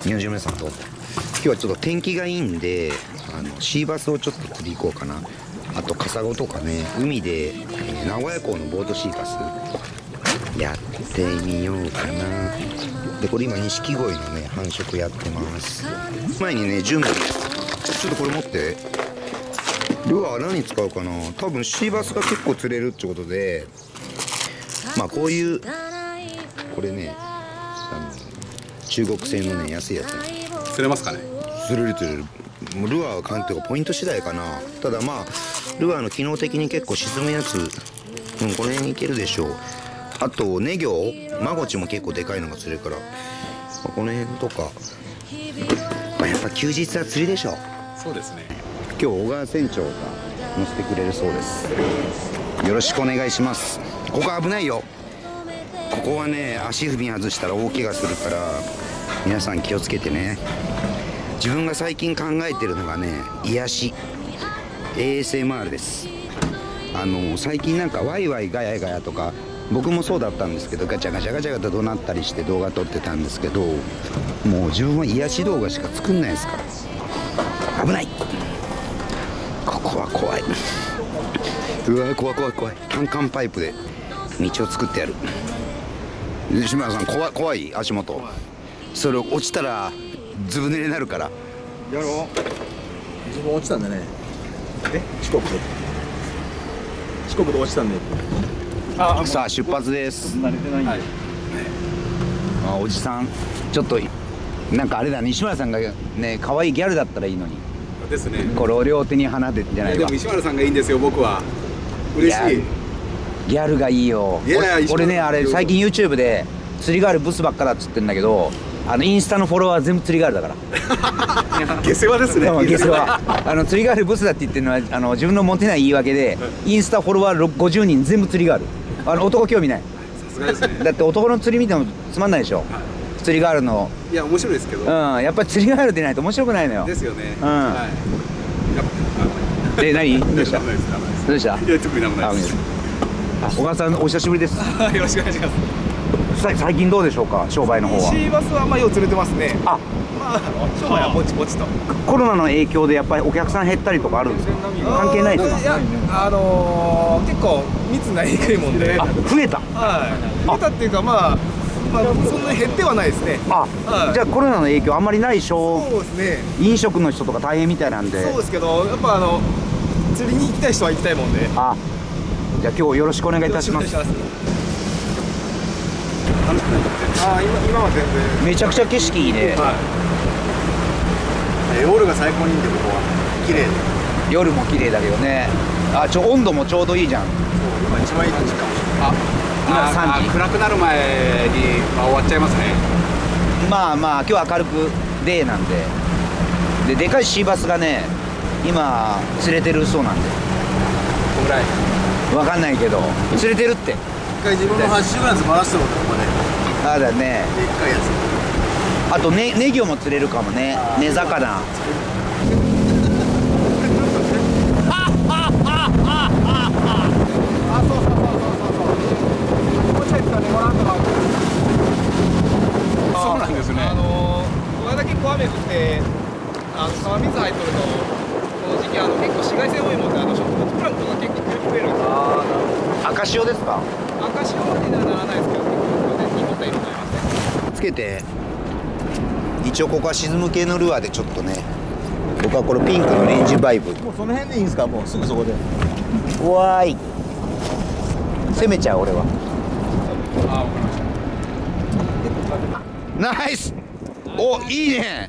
日本人皆さんどうも。今日はちょっと天気がいいんでシーバスをちょっと釣り行こうかな。あとカサゴとかね、海で、名古屋港のボートシーバスやってみようかな。でこれ今錦鯉のね繁殖やってます。前にね準備、ちょっとこれ持って。ルアー何使うかな。多分シーバスが結構釣れるってことで、まあこういうこれね中国製のね安いやつ釣れますかね。 釣れる釣れる。ルアーは関係はポイント次第かな。ただまあルアーの機能的に結構沈むやつ、この辺いけるでしょう。あとネギョマゴチも結構でかいのが釣れるから、この辺とか、やっぱ休日は釣りでしょ。 そうですね。 今日小川船長が乗せてくれるそうです。よろしくお願いします。ここ危ないよ。ここはね足踏み外したら大怪我するから皆さん気をつけてね。自分が最近考えてるのがね癒し ASMR です。最近なんかワイワイガヤガヤとか、僕もそうだったんですけど、ガチャガチャガチャガチャ怒鳴ったりして動画撮ってたんですけど、もう自分は癒し動画しか作んないですから。危ない。ここは怖い。うわ怖い怖い怖い。カンカンパイプで道を作ってやる。西村さん怖い足元。それ落ちたらずぶ濡れになるから。 やろう。自分落ちたんだね。四国で落ちたんで。 さあ出発です。 慣れてないんで。 おじさんちょっとなんかあれだ、西村さんがね可愛いギャルだったらいいのに。 ですね。 これを両手に花でじゃないか。 でも石原さんがいいんですよ。僕は嬉しい。 ギャルがいいよ。俺ねあれ最近 YouTube で釣りガールブスばっかだっつってんだけど、インスタのフォロワー全部釣りガールだから。 下世話ですね。 下世話。釣りガールブスだって言ってるのは自分のモテない言い訳で、インスタフォロワー50人全部釣りガール。男興味ない。 さすがですね。 だって男の釣り見てもつまんないでしょ。釣りガールの。 いや面白いですけど。 やっぱり釣りガールでないと面白くないのよ。 ですよね。 はい。何？どうした？どうした？ いや特になんもないです。 小川さんお久しぶりです。 よろしくお願いします。 最近どうでしょうか、商売の方は。 シーバスはまあよう釣れてますね。 あ、 まあ商売はぼちぼちと。 コロナの影響でやっぱりお客さん減ったりとかあるんですか？関係ないですか？ いや結構密なにくいもんで。 増えた。 はい。増えたっていうかまあそんなに減ってはないですね。 じゃあコロナの影響あんまりないそうですね。 飲食の人とか大変みたいなんで。 そうですけどやっぱ釣りに行きたい人は行きたいもんで。 じゃあ今日よろしくお願いいたします。 今は全然めちゃくちゃ景色いいね。 夜が最高にいいんで、ここは綺麗で。 夜も綺麗だけどね。温度もちょうどいいじゃん。 今一番いい時かもしれない。 今3時。 暗くなる前に終わっちゃいますね。 まあまあ今日明るくデーなんで、でかいシーバスがね今釣れてるそうなんで。 こんぐらいわかんないけど釣れてるって。 一回自分の80グラム回してもらったここで。 だね。 でっかいやつ。 あとネギョも釣れるかもね。根魚。 そうなんですね。 これだけ結構雨降って川水入っとるとこの時期結構紫外線多いもんで植物プランクトンが結構増えるんですよ。 赤潮ですか？ 赤潮までにはならないですけど、結構日本体いると思いますね。 つけて、一応ここは沈む系のルアーでちょっとね、僕はこのピンクのレンジバイブ。 もうその辺でいいんですか？もうすぐそこで。 怖い。攻めちゃう俺は。 わかりました。 ナイス。お、いいね。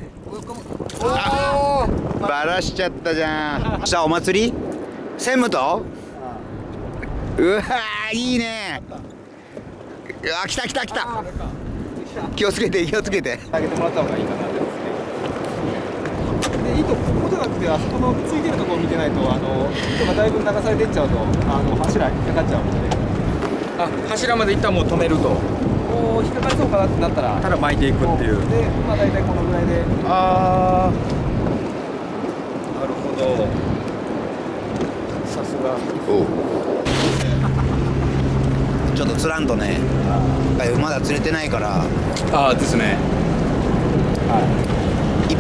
バラしちゃったじゃん。さあお祭り？専務と？うわーいいね。来た来た来た。気をつけて気をつけて。 上げてもらった方がいいかなってですね。で糸ここじゃなくてあそこのついてるところを見てないと糸がだいぶ流されていっちゃうと柱に引っかかっちゃうので。 柱まで一旦もう止めると。 こう引っかかりそうかなってなったら。 ただ巻いていくっていう。 でまあ大体このぐらいで。 なるほど。さすが。 ちょっと釣らんとね。まだ釣れてないから。 ですね。 はい。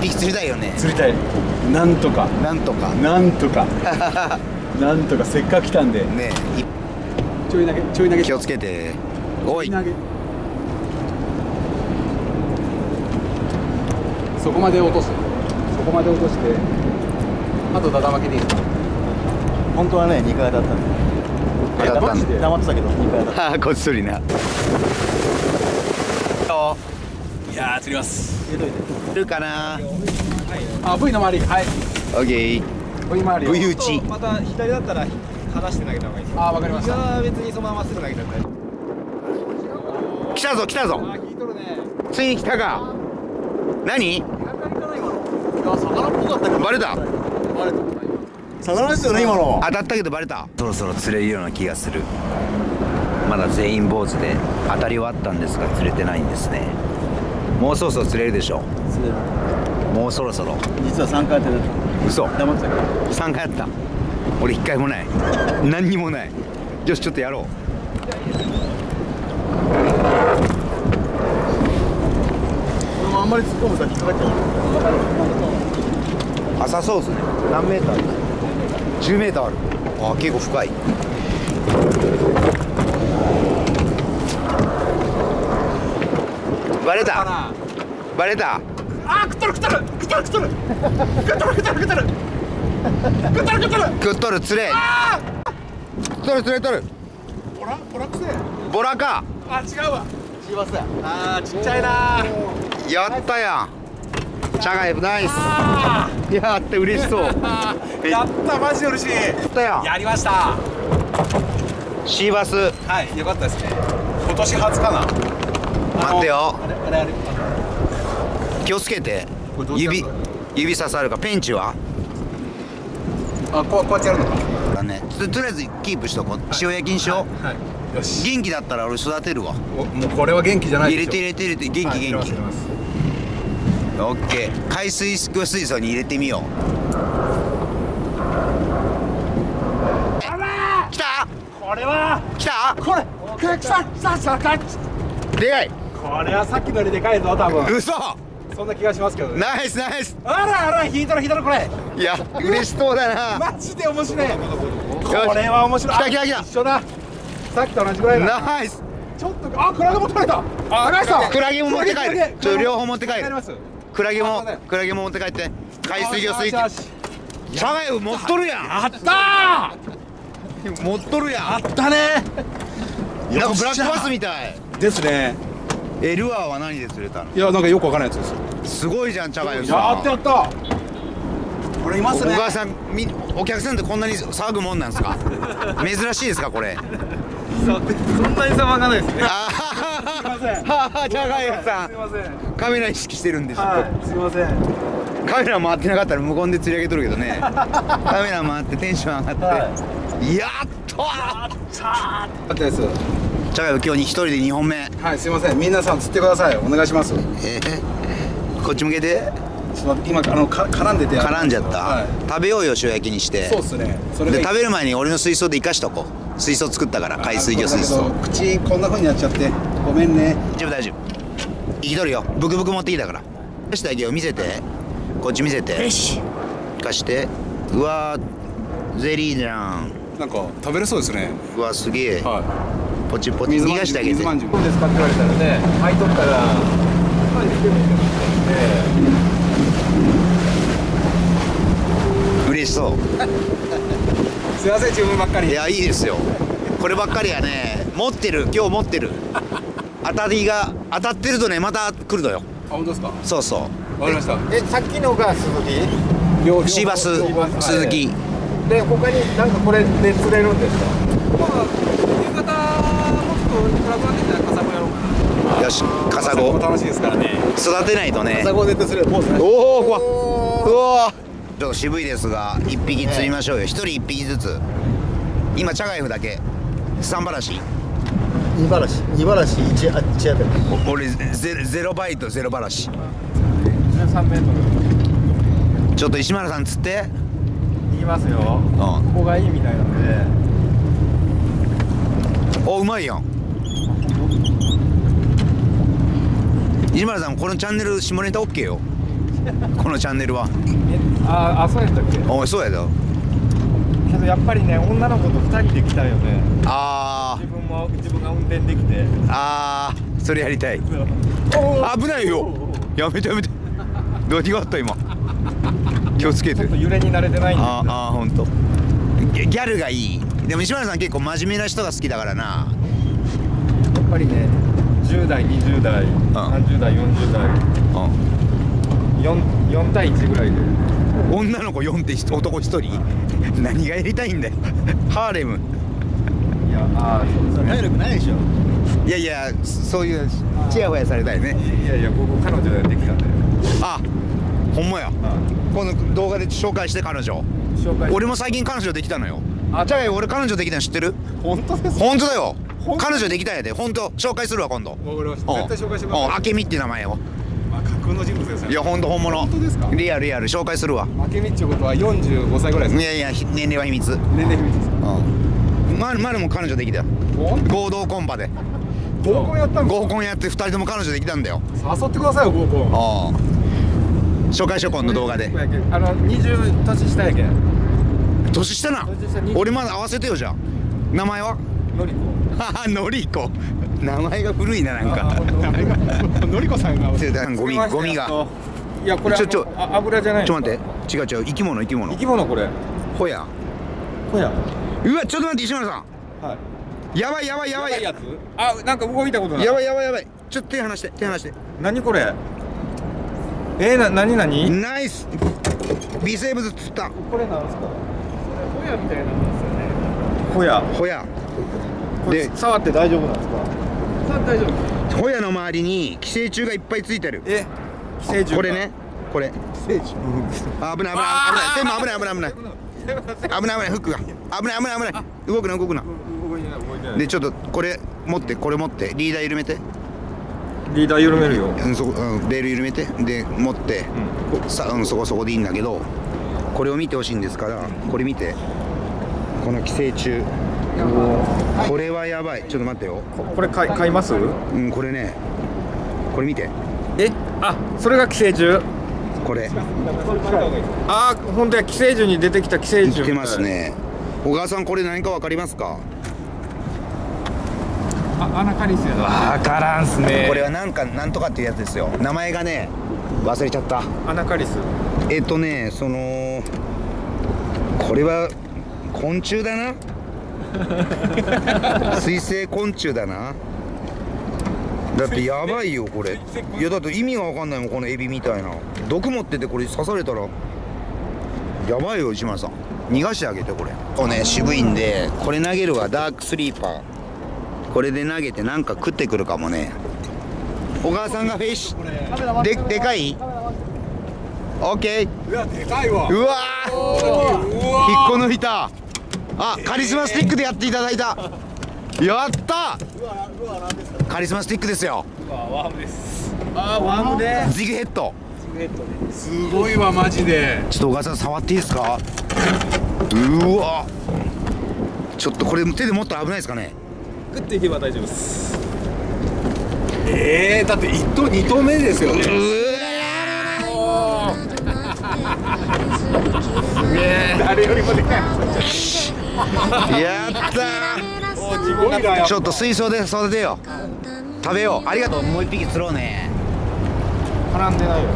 匹釣りたいよね。 釣りたい。なんとかなんとかなんとかなんとかせっかく来たんでね。 ちょい投げちょい投げ気をつけて。おい。 投げそこまで落とす。そこまで落として、あとダダ巻きでいいですか。 本当はね、2回当たったんで。 当たったんだ。 黙ってたけど2回当たった。 ああ、こっそりな。 いやー釣ります。 入れといて。 いるかな。 あ、V の周り、はい。 オッケー。 V 周りを V 打ち。 また左だったら離して投げた方がいいです。あ、わかりました。右は別にそのまままっすぐ投げたら大丈夫。 来たぞ来たぞ。 あ、引いとるね。 ついに来たか。何？ いや、魚っぽかったけど。 バレた。 バレた。魚ですよね、今の。 当たったけどバレた。そろそろ釣れるような気がする。まだ全員坊主で当たりはあったんですが釣れてないんですね。もうそろそろ釣れるでしょ。 釣れる。 もうそろそろ。 実は3回当てる。 嘘。 黙ってたけど。 3回やった。俺1回もない。何にもない。よし、ちょっとやろう。 俺もあんまり突っ込むと引っかかっちゃう。 浅そうですね。何メーターある？10メーターある。あ、結構深い。バレた。バレた。 あ、食っとる食っとる食っとる食っとる食っとる食っとる食っとる食っとる食っとる釣れ。食っとる釣れとる。 ボラくせえ。 ボラか。 あ、違うわ。 すいません。 あー、ちっちゃいなー。 やったやん。チャガイブナイス。やった嬉しそう。 やったマジで嬉しい。 やったやん。 やりました。 シーバス。 はい、よかったですね。今年初かな。 待ってよ。 あれ気をつけて。 これどうしてやる指刺さるか。ペンチは。 あ、こうやってやるのか。 だね。とりあえずキープしとこう。塩焼きにしよう。 はい。よし。 元気だったら俺育てるわ。 もうこれは元気じゃない入れでしょ。 て元気はい元気。 入れます。 オッケー。海水水槽に入れてみよう。来た。 これは来た。 これ来たでかい。 これはさっきのよりでかいぞ多分。 嘘。 そんな気がしますけどね。 ナイスナイス。 あら引いたらこれ。 いや嬉しそうだな。 マジで面白い。 よしこれは面白い。 来た一緒だ。さっきと同じぐらいだ。 ナイス。 ちょっとクラゲも取れた。あ、ナイス。 クラゲも持って帰る。両方持って帰る。 帰ります。 クラゲも持って帰って。海水魚水器。 よし。 シャガイブ持っとるやん。 あった持っとるやん。 あったね。 なんかブラックバスみたい。 ですね。 ルアーは何で釣れたの？ いや、なんかよくわからないやつです。 すごいじゃん、チャガイブさん。 やったこれいますね。 小川さん、お客さんってこんなに騒ぐもんなんですか？珍しいですか、これ？ そんなに騒がないですね。 あすいません。 チャガイブさすいません。 ん、カメラ意識してるんですよ。 はい、すいません。 カメラ回ってなかったら無言で釣り上げとるけどね。カメラ回ってテンション上がって、やっとあったです。 チャガイブ今日に一人で2本目。 はい、すいません。皆さん釣ってください。お願いします。 こっち向けて。 今絡んでて。 絡んじゃった、 はい、 食べようよ、塩焼きにして。 そうっすね。それで食べる前に俺の水槽で生かしとこう。水槽作ったから、海水魚水槽。 口こんな風になっちゃってごめんね。 大丈夫大丈夫。生きとるよ。ブクブク持ってきたから。出してあげよう。見せて。こっち見せて。よし。貸して。うわー、ゼリーじゃん。 なんか食べれそうですね。 うわ、すげえ。 はポチポチ逃がしてあげて。 水まんじゅう。どうですかって言われたらね、履いとったら嬉しそう。 すいません、自分ばっかり。 いや、いいですよ。こればっかりはね、持ってる。今日持ってる。当たってるとね、また来るのよ。 あ、本当ですか。 そうそわかりました。 さっきのが鈴木う。シーバス鈴木。 で、他になんかこれで釣れるんですか？ 夕方もっと暗くなってきたらカサゴやろうかな。 よし、カサゴも楽しいですからね。 育てないとね。 カサゴで釣れる。もうおお、怖っ。うわ、ちょっと渋いですが1匹釣りましょうよ。1人1匹ずつ。今チャガイフだけ3バラシ。 2バラシ1あたり。 俺ゼロバイトゼロバラシ。 13メートル。 ちょっと石丸さん釣って。 いきますよ。 うん。 ここがいいみたいなので。 お、うまいやん。石丸さん、このチャンネル下ネタ OK よ。 このチャンネルは。 そうやったっけ。 おいそうやだ。 けどやっぱりね、女の子と2人で来たよね。 あ自分が運転できて。 あそれやりたい。危ないよ。やめてやめて。何があった今。気をつけて。 ちょっと揺れに慣れてないんだけど。 本当。ギャルがいい。でも石原さん結構真面目な人が好きだからな。 やっぱりね、10代、20代、30代、40代、4対1ぐらいで。 女の子4って男1人。何がやりたいんだよ。ハーレム。 いや、そう体力ないでしょ。 いやいや、そういうチヤホヤされたいね。 いやいや、ここ彼女でできたんだよ。 ほんまや。この動画で紹介して彼女。俺も最近彼女できたのよ。じゃあ俺彼女できたの知ってる？ 本当ですか？ 本当だよ。彼女できたんやで。本当紹介するわ今度。 絶対紹介してください。 明美って名前よ。 架空の人物ですよ。 いや本当本物。 本当ですか？ リアル紹介するわ。 明美っていうことは45歳ぐらいですか？ いやいや年齢は秘密。 年齢秘密ですか？ まるも彼女できたよ。合同コンパで。 合コンやったんですか？ 合コンやって2人とも彼女できたんだよ。 誘ってくださいよ合コン。 紹介しよう今度動画で。 20年下やけん。 年下な。俺まだ合わせてよじゃあ。名前は？ のりこ。 のりこ。名前が古いななんか。 のりこさんが。 ゴミが。 いやこれ油じゃない。 ちょっと待って。違う生き物。 生き物これ。 ホヤ。うわちょっと待って石村さん。はい。やばいやつ？なんか動いたことない。 やばい。ちょっと手離して。 何これ？何？ ナイス。微生物釣った。 これなんですか？ホヤみたいなもんですよね。ホヤ。で触って大丈夫なんですか？大丈夫。 ホヤの周りに寄生虫がいっぱいついてる。 寄生虫。これね。 これ。寄生虫。危ない。危ない。フックが。危ない。動くな。でちょっとこれ持って。リーダー緩めて。 リーダー緩めるよ。 レール緩めて。で持って。そこでいいんだけど。これを見てほしいんですから、これ見て。この寄生虫。これはやばい。ちょっと待ってよ。 これ買います？ これね。これ見て。 それが寄生虫？ これ。 本当や、寄生虫に出てきた寄生虫。 出てますね。小川さんこれ何かわかりますか？ アナカリスやな。わからんすね。 これはなんとかっていうやつですよ。名前がね忘れちゃった。 アナカリス。 これは昆虫だな。水生昆虫だな。だってやばいよこれ。いやだって意味がわかんないもんこのエビみたいな。毒持っててこれ刺されたらやばいよ石村さん。逃がしてあげてこれ。渋いんでこれ投げるわ。ダークスリーパー。これで投げてなんか食ってくるかもね。小川さんがフィッシュでかい？オッケー。 うわでかいわ。 うわー引っこ抜いた。カリスマスティックでやっていただいた。やったー。カリスマスティックですよ。 ワームです。ワームでジグヘッド。 すごいわマジで。 ちょっと小川さん触っていいですか？うわちょっとこれ手で持ったら危ないですかね？ 食っていけば大丈夫です。だって1投2投目ですよね。誰よりもでかい。 やったー。ちょっと水槽で育てよう。食べよう。ありがとう。もう一匹釣ろうね。 絡んでないよ。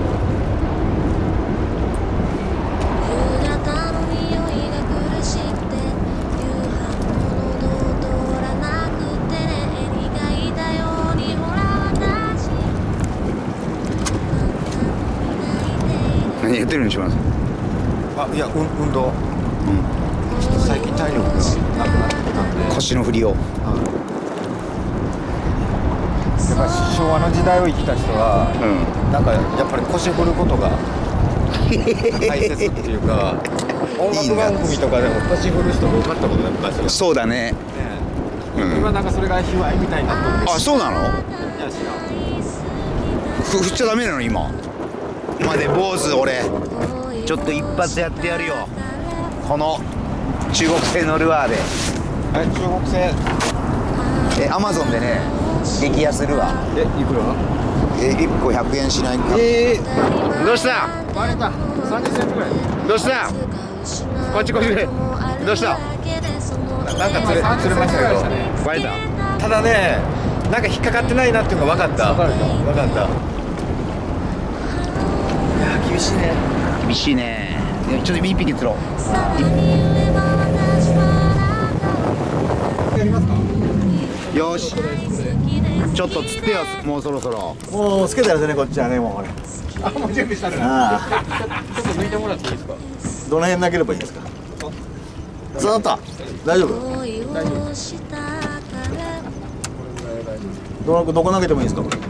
何やってるんでします？ いや運動。最近体力がなくなってきたんで。 腰の振りを。 やっぱり昭和の時代を生きた人は、なんかやっぱり腰振ることが大切っていうか、音楽番組とかでも腰振る人が多かったことね昔は。 そうだね。 今なんかそれが卑猥みたいになってる。 そうなの？ いや知らん。 振っちゃダメなの今。で坊主俺ちょっと一発やってやるよ。この中国製のルアーで。 中国製。 アマゾンでね激安ルアー。 いくら？ 1個100円しないか。どうした？ 割れた。30センチぐらい。 どうした？こっちこっち。どうした？ なんか釣れましたけど。 バレた？ ただね、なんか引っかかってないなっていうのが分かった。分かった。いや厳しいね。 厳しいね。ちょっと一匹釣ろう。よし。ちょっと釣ってよ、もうそろそろ。 もうつけたらね、こっちはね、もうこれ。 あ、もう準備したんだ。 ああ、 ちょっと抜いてもらっていいですか。 どの辺投げればいいですか。そうだった。大丈夫。どこ投げてもいいですか。これ。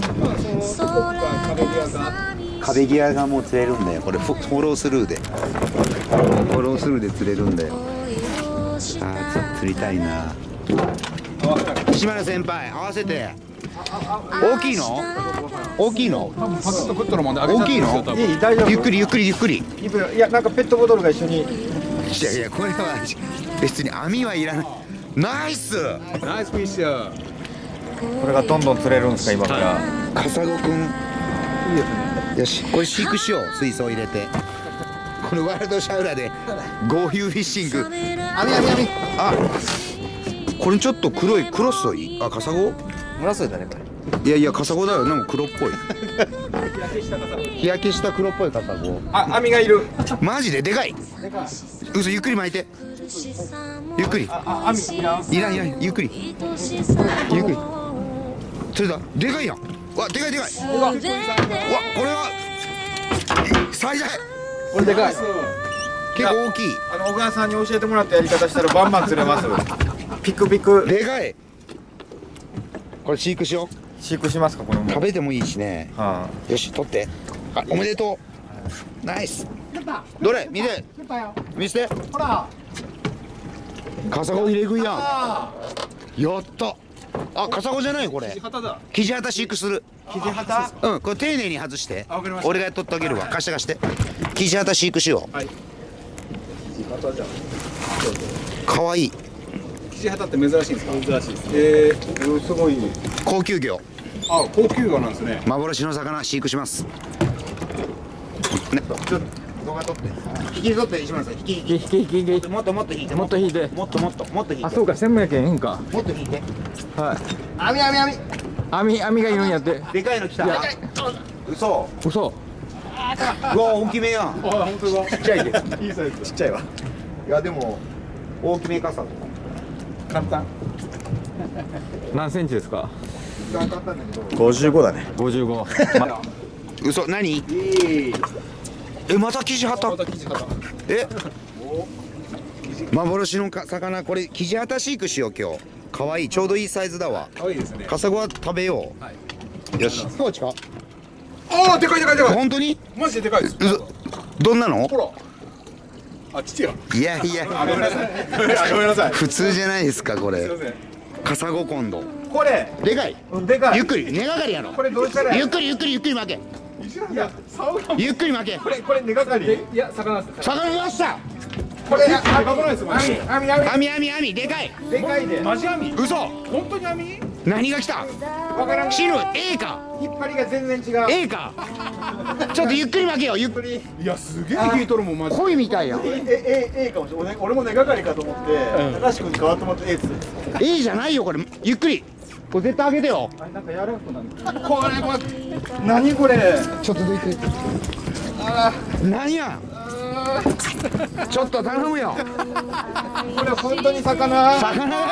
壁際がもう釣れるんだよ。これフォロースルーで。フォロースルーで釣れるんだよ。ああ、釣りたいな。石丸先輩、合わせて。大きいの？大きいの？ パクッと食ったのもんで、 大きいの？ いい、大丈夫。 ゆっくりゆっくりゆっくり。 いや、なんかペットボトルが一緒に。 いやいや、これは別に網はいらない。ナイス。 ナイスフィッシュ。 これがどんどん釣れるんですか、今から。 カサゴくん。いいですね。よし、これ飼育しよう。水槽入れて。このワイルドシャウラで合流フィッシング。網。あ、これちょっと黒いクロスい。あ、カサゴ？ 紫だね、これ。 いやいや、カサゴだよ。なんか黒っぽい。日焼けした黒っぽいカサゴ。 あ、網がいる。 マジででかい。嘘、ゆっくり巻いて。ゆっくり。 網いらん。 いらん、ゆっくり。ゆっくり。それだ、でかいやん。わ、でかい。うわ、これは。最大。 これでかい。 結構大きい。 小川さんに教えてもらったやり方したらバンバン釣れます。ピクピク。 でかい。これ飼育しよう。 飼育しますか、この。 食べてもいいしね。 はよし、取って。あ、おめでとう。ナイス。どれ、見て。見せて。 ほら。 カサゴ入れ食いやん。やった。あ、カサゴじゃないこれ。キジハタ飼育する。 キジハタ。 うん、これ丁寧に外して。俺が取ってあげるわ。貸して。キジハタ飼育しよう。 はい。 かわいい。 キジハタって珍しいんですか。珍しいです。 すごい。 高級魚。 あ、高級魚なんですね。 幻の魚飼育します。ね、 ちょっと動画撮って。 引き取って石村さん。引き。もっと引いて。もっと引いて。もっと引いて。 あ、そうか、専門やけんいいんか。 もっと引いて。 はい。網がいるんやって。 でかいの来た。嘘。 嘘。 うわ、大きめやん。 あ、本当だ。 ちっちゃいで。 いいサイズ。 ちっちゃいわ。 いや、でも。大きめカサゴ。 簡単。 何センチですか。 55だね。 55。 嘘、何？またキジハタ。 またキジハタ。 え？幻の魚、これキジハタ飼育しよう今日。可愛い、ちょうどいいサイズだわ。 可愛いですね。 カサゴは食べよう。 はい。 よし。コーチか？ ああ、でかい。 本当に？ マジででかいです。 嘘。どんなの？ ほら。あ、ちっちゃい。 いや。 あ、ごめんなさい。ごめんなさい。 普通じゃないですかこれすい。ません。 カサゴコンド。 これ。 でかい。 でかい。 ゆっくり、根がかりやろ。 これどうしたら。 ゆっくり巻け。 いや、竿が。 ゆっくり巻け。 これ根がかり。 いや、魚です。 魚いました。 これ。 でかくないですマジで。 網。 網、でかい。 でかいで。 マジ網。 嘘。 本当に網？ 何が来た？ わからん。 死ぬ。A か。 引っ張りが全然違う。 A か。ちょっとゆっくり巻けよ。ゆっくり。 いや、すげえ引いとるもんマジで。 鯉みたいやん。 A かもしれない。俺も根がかりかと思って、高橋君に変わってもらって A つ。 A じゃないよこれ。ゆっくり。これ絶対あげてよ。 なんか柔らかくなる。 これ。 何これ。 ちょっとどいて。何や。ちょっと頼むよ。 これ本当に魚。 魚だよ。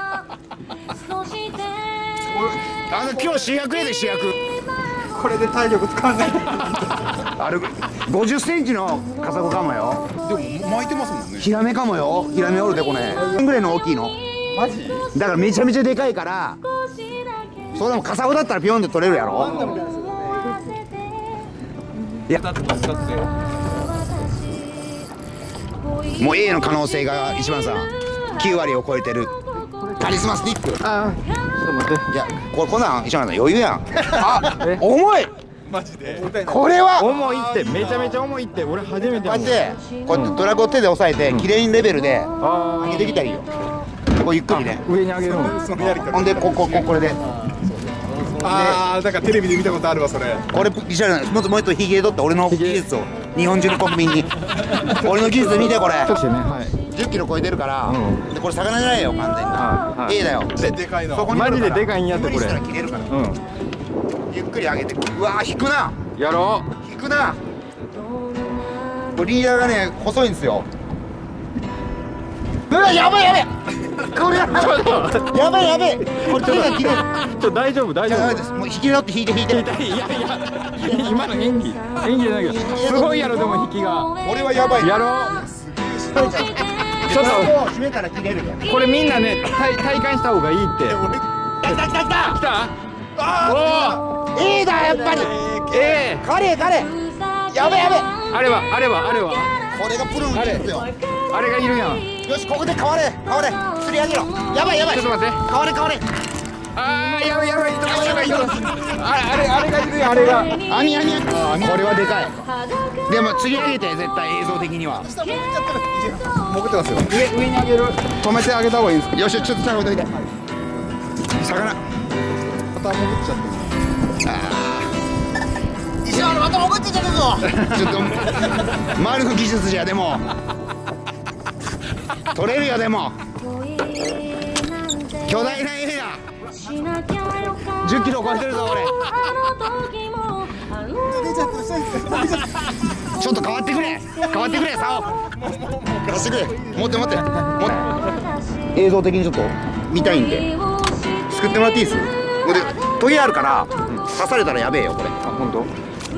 今日主役やで主役。 これで体力使わない。 あれ50センチのカサゴかもよ。 でも巻いてますもんね。 ヒラメかもよ。ヒラメおるでこれ。ぐらいの大きいの。 マジ。 だからめちゃめちゃでかいから。そうでもカサゴだったらピョンで取れるやろ。いや。もう A の可能性が一番さ9割を超えてる。カリスマスティック。 ああ。ちょっと待って。 いやこんなん一番さん余裕やん。あ、重い。 マジで。 これは重いってめちゃめちゃ重いって俺初めて。 マジでこうやってドラグを手で押さえて綺麗にレベルで上げてきたらいいよ。こうゆっくりね。 上に上げるの。 ほんでこれで。 ああ、だからテレビで見たことあるわそれ。 これ知らない。もっとヒゲ取って俺の技術を日本中の国民に俺の技術見てこれ。 そしてね、はい。 10キロ超えてるから、でこれ魚じゃないよ完全に。 はい A だよ。 でかいの。 そこにマジででかいんやってこれ。 無理したら切れるから。 うん。 ゆっくり上げて。うわー引くな。 やろ引くな。これリーダーがね細いんですよ。うわやばいやばい。これやばいやばい。これ手が切れる。 大丈夫大丈夫。 やばいです。もう引き取って引いて。 いや今の演技じゃないけどすごいやろ。でも引きが俺はやばい。 やろちょっと閉めたら切れるよ。 これみんなね体感した方がいいって。 来た。 来た。 おお A だやっぱり。カレーやべ。 あれはこれがプロの技術よ。 あれがいるやん。 よしここで変われ釣り上げろ。やばいちょっと待って。 変われあーやばいあれがいるやん。あれが網これはでかい。でも釣り上げて絶対映像的には潜ってますよ。 上に上げる。 止めてあげた方がいいんですか。 よしちょっと下置いといて魚また潜っちゃって。 石原また潜ってちゃうぞちょっと周りの技術じゃでも取れるよ。でも巨大なエイだ。10キロ超えてるぞ俺。ちょっと変わってくれ竿貸してくれ。持って映像的にちょっと見たいんですくってもらっていいです。これトゲあるから刺されたらやべえよこれ。 本当。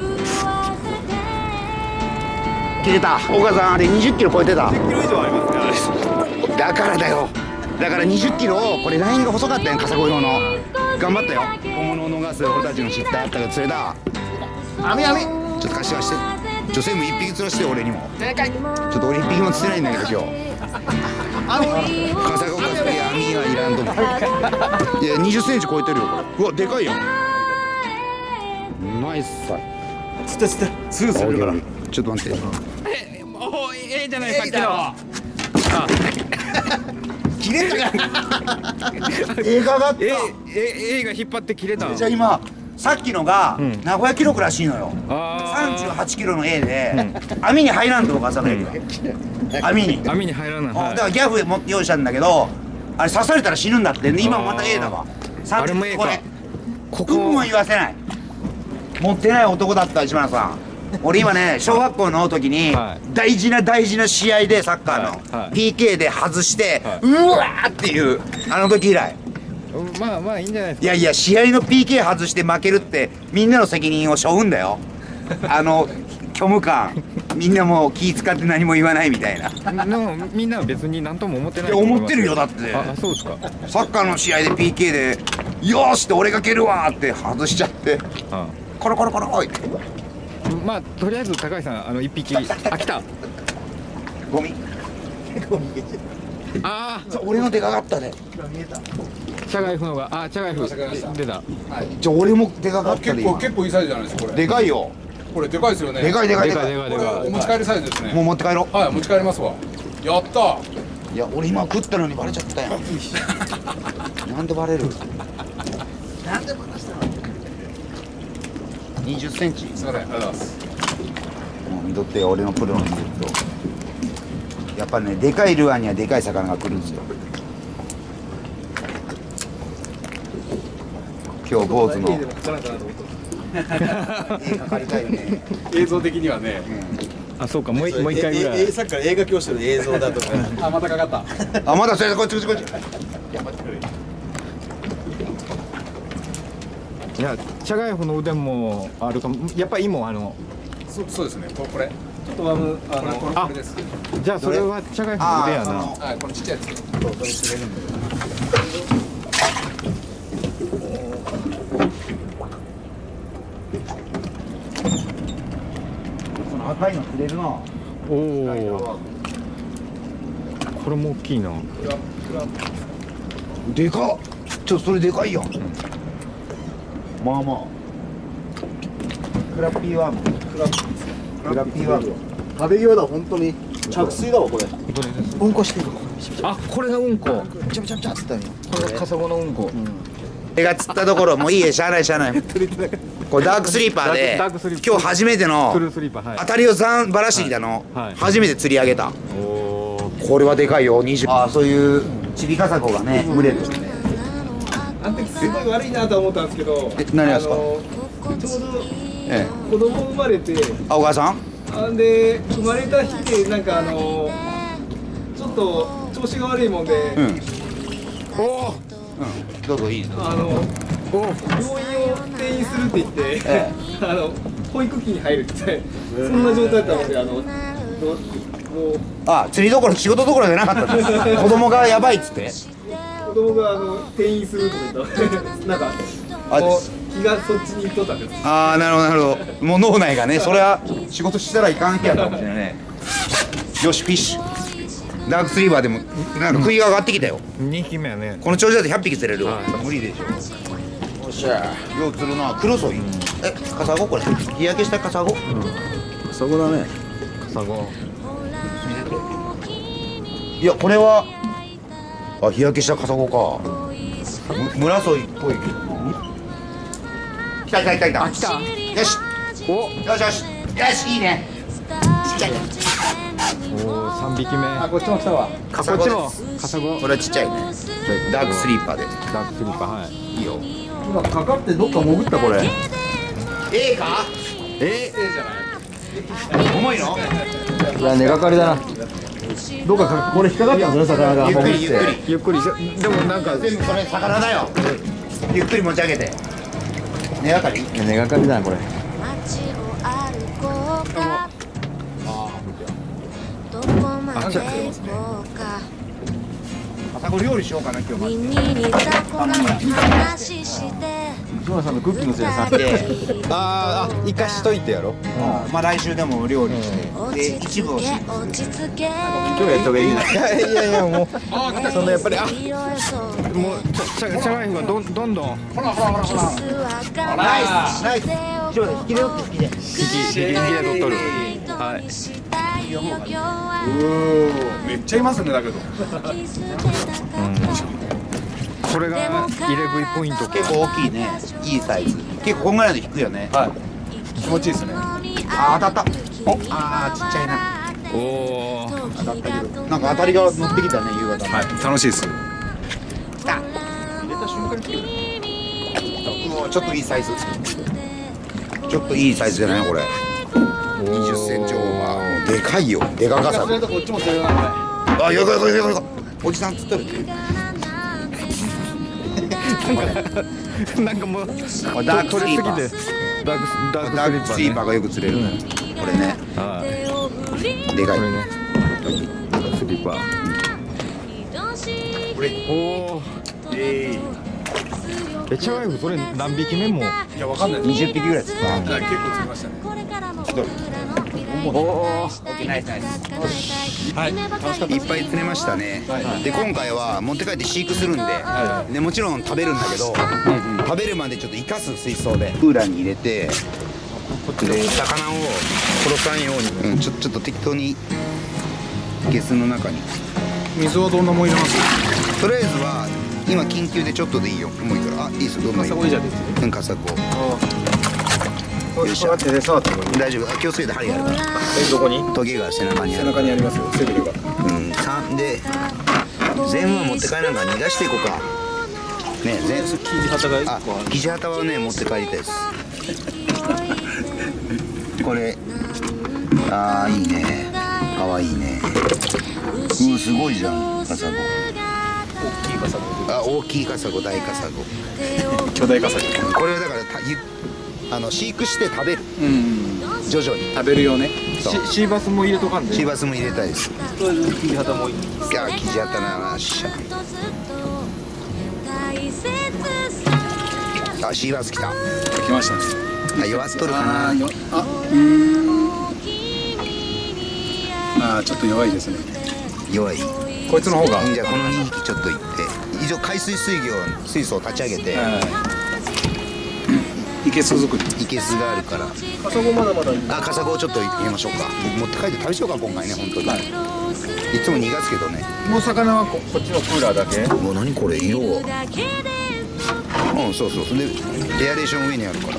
切れた。岡さんあれ20キロ超えてた。 10キロ以上ありますね。 だからだよ。だから20キロをこれラインが細かったやん。カサゴ用の頑張ったよ。小物を逃す俺たちの失態あったから釣れた。 網ちょっと貸して女性も1匹釣らして俺にも。ちょっと俺1匹も釣ってないんだけど今日カサゴが釣り網はいらんと思う。いや20センチ超えてるよこれ。うわでかいよ。ナイスさ。 釣ったすぐ釣れるから。 ちょっと待って。 おじゃないさっきの。 切れたから映画だった。 Aが引っ張って切れた。 じゃあ今さっきのが名古屋記録らしいのよ。 あ 38キロの A で網に入らんとかさ網に入らない。 だからギャフ持って用意したんだけどあれ刺されたら死ぬんだって。今また A だわ。 あれも A か。 ここも言わせない。持ってない男だった石原さん。俺今ね小学校の時に大事な試合でサッカーの PK で外してうわーっていうあの時以来。 まあいいんじゃないですか。 いや試合の PK 外して負けるってみんなの責任を背負うんだよ。虚無感みんなもう気使って何も言わないみたいな。 でもみんなは別に何とも思ってない。 思ってるよだって。 あそうですか。 サッカーの試合で PK でよーしって俺が蹴るわーって外しちゃってコロコロおい。 まあとりあえず高橋さん1匹来た。 ゴミああ俺のでかかったね。 チャガイフのがチャガイフ出た。 じゃあ俺もでかかったね。 結構いいサイズじゃないですかこれ。 でかいよ。 これでかいですよね。 でかい。 でかい。 これ持ち帰るサイズですね。 もう持って帰ろう。 はい持ち帰りますわ。やった。 いや俺今食ったのにバレちゃったよ。なんでバレる。なんでバレしたの。20センチ。 すみませんありがとうございます。 もう見とって俺のプロの技術を。やっぱねでかいルアーにはでかい魚が来るんですよ。今日坊主のかかりたいね。 映像的にはね。 あそうかもう一回ぐらい。 さっきから映画教室の映像だとかあまたかかった。 あまだそれこっち。 いやチャガイフの腕もあるかも。やっぱりいいもんそうですねこれ。ちょっとこれです。 じゃあそれはチャガイフの腕やな。 はいこのちっちゃいやつ。それ釣れるんで。 赤いの釣れるな。 おおこれも大きいな。 でかっ。ちょっとそれでかいよ。まあまあクラッピーワーム。クラッピーワーム。 壁際だ本当に着水だわこれ。 うんこしてる。 あこれがうんこ。 ちゃっつったよ。 これがカサゴのうんこ。 俺が釣ったところもういいえしゃあないしゃあない。これダークスリーパーでダークスリーパー今日初めてのトゥルースリーパー、はい、 当たりをばらしてきたの、 はい初めて釣り上げた。 おー、 これはでかいよ。20。ああそういうチビカサゴがね群れるよね。 あの時すごい悪いなと思ったんですけど、 何がですか。 ちょうどええ、 子供生まれて、 あお母さん。 で生まれた日でなんかちょっと調子が悪いもんで、 うん。おお。うん。どうぞいいです。 病院を転院するって言って、 え保育器に入るって言ってそんな状態だったのでもうあ釣りどころ仕事どころじゃなかったんです子供がやばいっつって。 子供が転院するとか言ったなんかもう気がそっちに行っとったんです。 ああなるほどなるほど。もう脳内がねそれは仕事したらいかん日やったかもしれないね。よしフィッシュ。ダークスリーバーでもなんか食いが上がってきたよ。 2匹目やね。 この調子だと100匹釣れるわ、 はい無理でしょ。おっしゃよう釣るな。クロソイ、えカサゴこれ日焼けしたカサゴ、カサゴだね。 カサゴ。 いやこれはあ日焼けしたカサゴか。ムラソイっぽいけど。来た来た来た来た。 あ、来た。 よしお、 よしよしよしいいね。ちっちゃいね。 おー、3匹目。 こっちも来たわ。 こっちもカサゴ。 これはちっちゃいね。ダークスリーパーでダークスリーパー、はい。 いいよ。 今かかってどっか潜ったこれ。 ええか重いの。 いや根がかりだな。どっかこれ引っかかったんですね魚が。 ゆっくりゆっくりゆっくりでもなんか全部これ魚だよ。ゆっくり持ち上げて。根がかり。 根がかりだなこれ。 カサゴ料理しようかな今日。 磯村さんのクッキングするさん。 あー、生かしといてやろ。 まあ来週でも料理してで一部を飼育する。 今日やった方がいいな。 いやいやもうそのやっぱりもうチャガイフがどんどんナイスナイス。引きでよって引きで。 引きで取っとる。はい。 めっちゃいますねだけど。 これが入れ食いポイント。 結構大きいね。いいサイズ。結構こんぐらいで引くよね。 はい気持ちいいですね。 あ当たった。おあちっちゃいな。 おお。 当たったけどなんか当たりが乗ってきたね夕方。 はい楽しいです。 入れた瞬間にもうちょっといいサイズ。ちょっといいサイズじゃないこれ。20センチオーバー。でかいよ。でかかさ。 それとこっちも釣れるなこあよかよかよかよか。おじさん釣っとる。 なんかもうダークスリーパー。 ダークスリーパーがよく釣れるね。これね。 はい。 でかい。 これね。ダークスリーパー。おお。チャガイフそれ何匹目も。 れ。いやわかんないです。 20匹ぐらい釣った。 結構釣りましたね。 おお。 ナイスナイス。 はい楽しかった。 いっぱい釣れましたね。で今回は持って帰って飼育するんで、でもちろん食べるんだけど、食べるまでちょっと生かす水槽でクーラーに入れて、で魚を殺さんように、ちょっと適当にゲスの中に。 水はどんなもん入れます？ とりあえずは今緊急でちょっとでいいよ。もういいから。あいいですよどんどんいい。 カサゴいいじゃんですうんカサゴ。 これ手で触ってもいい。 大丈夫。気をつけて針があるから。 どこに？ トゲが背中にあ背る。 中にありますよ。背びれが。 うん3で全部は持って帰らんから逃がしていこうか。ね全部。 生地旗があ、生地旗はね持って帰りたいです。これあーいいね。かわいいね。すごいじゃんカサゴ。 大きいカサゴ。 あ大きいカサゴ大カサゴ。 巨大カサゴ。 これはだから飼育して食べる。徐々に食べるよね。 シーバスも入れとかんで。 シーバスも入れたいです。 生地旗もいい。 いや生地旗なよっしゃ。あシーバス来た。 来ましたね。 あ弱っとるかな。 ちょっと弱いですね。 弱い。 こいつの方が。 じゃあこの2匹ちょっと行って以上海水水槽を立ち上げて、 いけす作り。 いけすがあるから。 カサゴまだまだ。 あカサゴをちょっと入れましょうか。持って帰って食べしようか今回ね本当に。いつも逃がすけどね。 もう魚はこっちのクーラーだけ。 もう何これ色が。 うん、そうそう。でエアレーション上にあるから、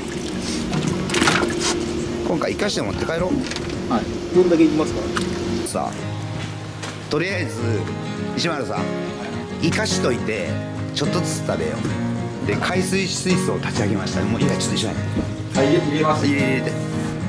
今回生かして持って帰ろう。 はい。どんだけいきますか。 さあ、とりあえず石丸さん生かしといてちょっとずつ食べよう。で海水水槽を立ち上げました。もういいや、ちょっと一緒に入れます。 入れて、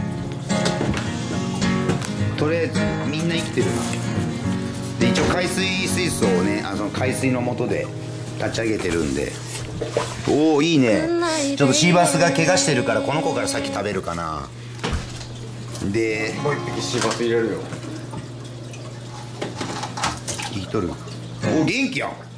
とりあえずみんな生きてるな。で一応海水水槽をね、その海水の元で立ち上げてるんで。おお、いいね。ちょっとシーバスが怪我してるからこの子から先食べるかな。でもう一匹シーバス入れるよ。 生きとる。お、元気やん。